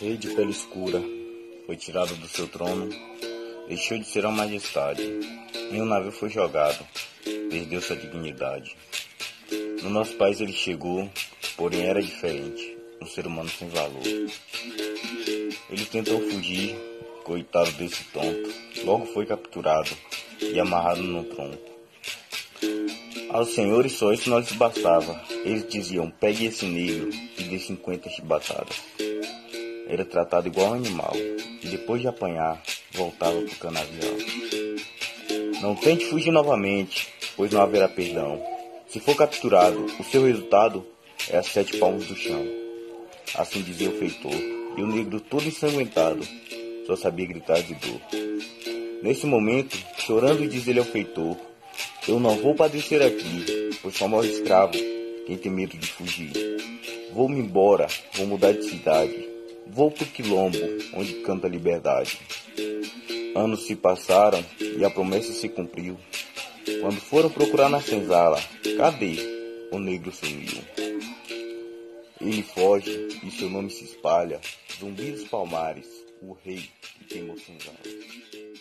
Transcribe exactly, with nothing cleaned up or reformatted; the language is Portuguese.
Rei de pele escura, foi tirado do seu trono, deixou de ser a majestade. Em um navio foi jogado, perdeu sua dignidade. No nosso país ele chegou, porém era diferente, um ser humano sem valor. Ele tentou fugir, coitado desse tonto, logo foi capturado e amarrado num tronco. Aos senhores só isso nós bastava. Eles diziam: pegue esse negro e dê cinquenta chibatadas. Era tratado igual animal e depois de apanhar, voltava pro canavial. Não tente fugir novamente, pois não haverá perdão. Se for capturado, o seu resultado é a sete palmos do chão. Assim dizia o feitor, e o negro todo ensanguentado só sabia gritar de dor. Nesse momento, chorando, diz ele ao feitor: eu não vou padecer aqui, pois só morre escravo quem tem medo de fugir. Vou-me embora, vou mudar de cidade, vou pro quilombo, onde canta a liberdade. Anos se passaram e a promessa se cumpriu. Quando foram procurar na senzala, cadê? O negro sumiu. Ele foge e seu nome se espalha, Zumbi dos Palmares, o rei que queimou senzalas.